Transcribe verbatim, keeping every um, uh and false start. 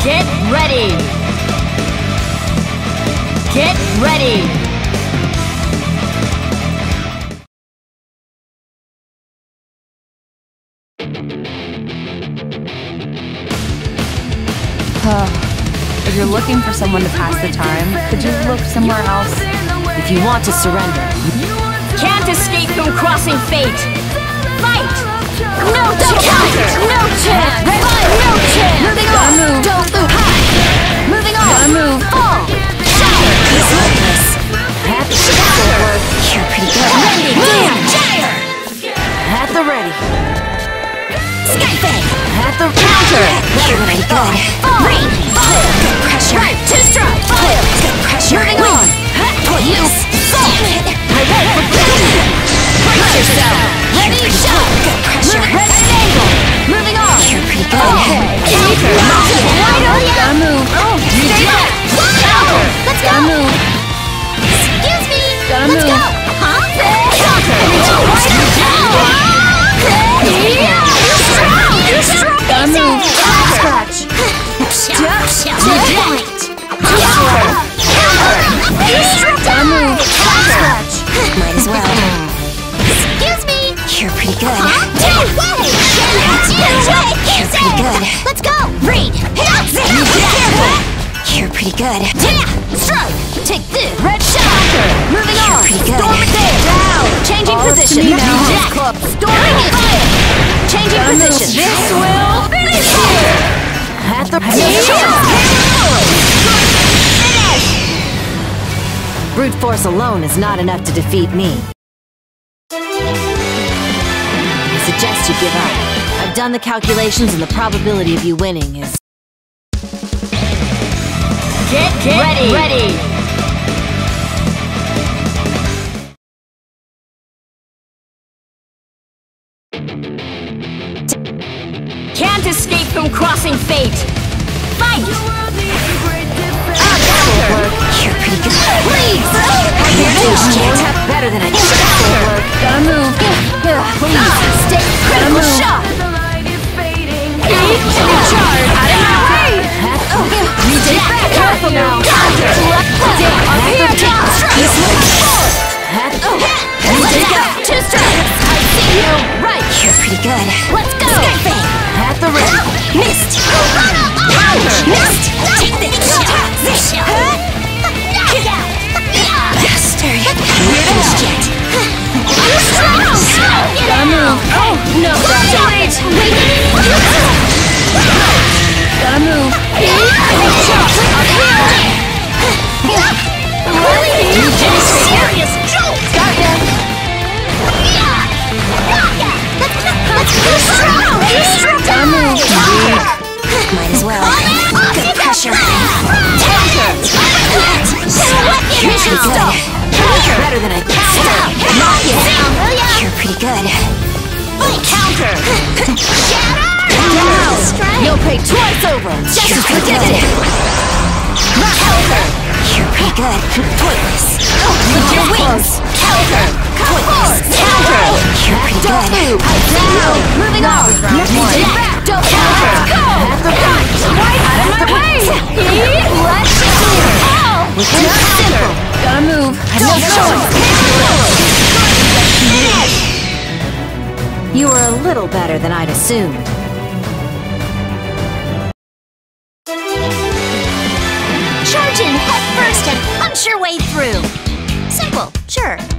Get ready! Get ready! If you're looking for someone to pass the time, could you look somewhere else? If you want to surrender, can't escape from crossing fate! Fight! No chance! No chance! No chance! Moving on! Move. Don't move! High! Moving on! Gotta move. Fall! Shatter! He's hopeless! Shatter! You're pretty good. Ready! Boom! Shatter! At the ready. Skyfang! At the Counter! You're pretty good. Fall! Rain! Fire! Good pressure. Right! Two strike! Fire! Good pressure. Moving on! You! Fall! I wait for blue! Brace yourself! Ready! Shot! Good pressure. Moving at an angle! Moving on! You're pretty good. Okay! Counter! Right on! Gotta move. Oh! Stay back! Counter! Let's go! Gotta move. Excuse me! Gotta Let's move. go! Huh? Counter! Right now! Yeah! You're strong! You're strong! Gotta move. Scratch! Point! Counter! Counter! You're strong! Gotta move. Scratch! Might as well. Excuse me! You're pretty good. Huh? Get away! Get away! You're pretty good. Let's go! Read! Careful! You're pretty good. Yeah! Strike! Take this! Red shot! Moving You're on! pretty good. Storm it there! Down! Changing All up to position! me now. Jack! Storming it! Fire! Changing Gotta move. position! This will finish you! At the Brute force alone is not enough to defeat me. I suggest you give up. I've done the calculations and the probability of you winning is... Get, Get ready! ready. Can't escape from crossing fate! Fight! Ah, counter! You're pretty good. Please! You're better than I did. Gotta move. Please. Ah, stay critical move. shot! Charge! Out of my way! You Stay back! Careful now! Counter! Damn, up here! Strike! Two strikes! I see you! Right! You're pretty good. Let's go! Skyfang! At the ready. Missed! Counter! Missed! Take this! This! Bastard. Weird jet! You're strong! Gotta move. Oh, no! Wait! Gotta move. Really? You did a serious joke! Got ya! Let's go strong! You're strong! Gotta move. Might as well. Good pressure. Counter! Mission stop! Counter! Better than I Counter! Not yet! You're pretty good. Counter! Shatter! You'll pay twice over. Just You're as pretty predicted! good. Counter! You're pretty good. Pointless. With your wings! Counter! Pointless! Counter! You're pretty Don't good. move! I see you! Moving on! Stay back! Don't counter! Go! Right! Out of my way! Let's clear! Oh! With two simple. Gotta move. I've no choice. You were a little better than I'd assumed. Charge in head first and punch your way through! Simple, sure.